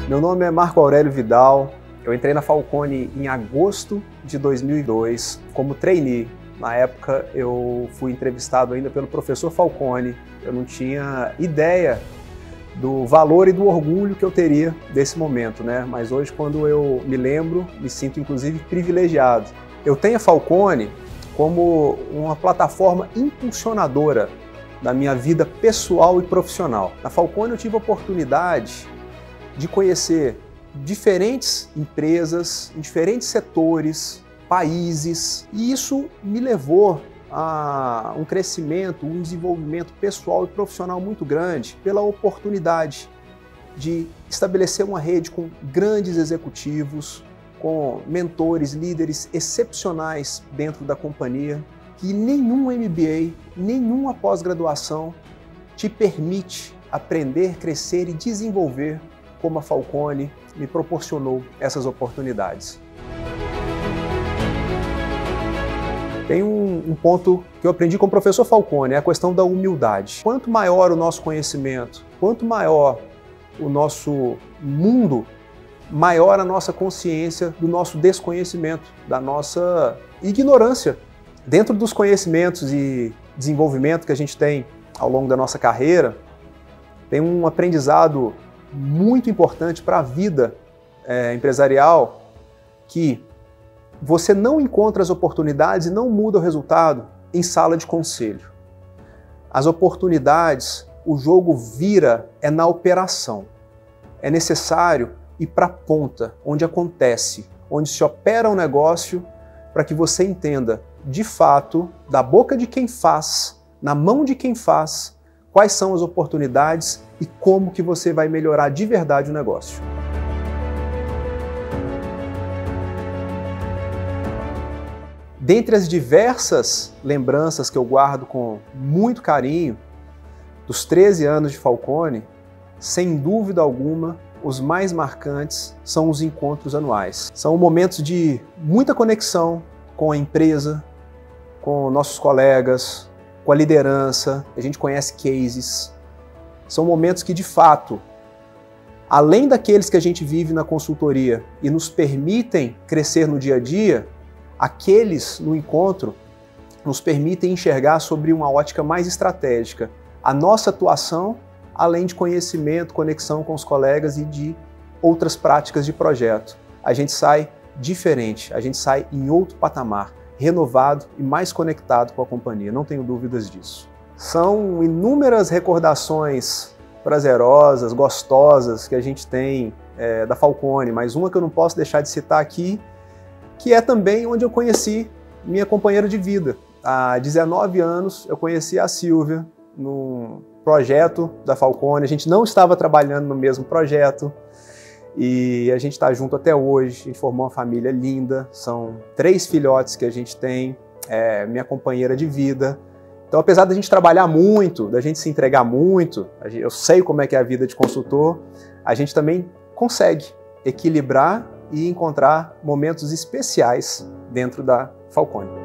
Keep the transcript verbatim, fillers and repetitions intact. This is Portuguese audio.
Meu nome é Marco Aurélio Vidal, eu entrei na Falcone em agosto de dois mil e dois como trainee. Na época eu fui entrevistado ainda pelo professor Falcone, eu não tinha ideia do valor e do orgulho que eu teria desse momento, né? Mas hoje, quando eu me lembro, me sinto inclusive privilegiado. Eu tenho a Falcone como uma plataforma impulsionadora da minha vida pessoal e profissional. Na Falcone eu tive a oportunidade de conhecer diferentes empresas, em diferentes setores, países, e isso me levou a um crescimento, um desenvolvimento pessoal e profissional muito grande pela oportunidade de estabelecer uma rede com grandes executivos, com mentores, líderes excepcionais dentro da companhia, que nenhum M B A, nenhuma pós-graduação te permite aprender, crescer e desenvolver como a Falcone me proporcionou essas oportunidades. Tem um, um ponto que eu aprendi com o professor Falcone, é a questão da humildade. Quanto maior o nosso conhecimento, quanto maior o nosso mundo, maior a nossa consciência do nosso desconhecimento, da nossa ignorância. Dentro dos conhecimentos e desenvolvimento que a gente tem ao longo da nossa carreira, tem um aprendizado muito importante para a vida é, empresarial, que você não encontra as oportunidades e não muda o resultado em sala de conselho. As oportunidades, o jogo vira é na operação. É necessário ir para a ponta, onde acontece, onde se opera um negócio, para que você entenda, de fato, da boca de quem faz, na mão de quem faz, quais são as oportunidades e como que você vai melhorar de verdade o negócio. Dentre as diversas lembranças que eu guardo com muito carinho dos treze anos de Falcone, sem dúvida alguma, os mais marcantes são os encontros anuais. São momentos de muita conexão com a empresa, com nossos colegas, com a liderança, a gente conhece cases. São momentos que, de fato, além daqueles que a gente vive na consultoria e nos permitem crescer no dia a dia, aqueles no encontro nos permitem enxergar sobre uma ótica mais estratégica a nossa atuação, além de conhecimento, conexão com os colegas e de outras práticas de projeto. A gente sai diferente, a gente sai em outro patamar, renovado e mais conectado com a companhia, não tenho dúvidas disso. São inúmeras recordações prazerosas, gostosas que a gente tem é, da Falcone, mas uma que eu não posso deixar de citar aqui, que é também onde eu conheci minha companheira de vida. Há dezenove anos eu conheci a Silvia num projeto da Falcone, a gente não estava trabalhando no mesmo projeto, e a gente está junto até hoje, a gente formou uma família linda, são três filhotes que a gente tem, é minha companheira de vida. Então, apesar da gente trabalhar muito, da gente se entregar muito, eu sei como é que é a vida de consultor, a gente também consegue equilibrar e encontrar momentos especiais dentro da Falcone.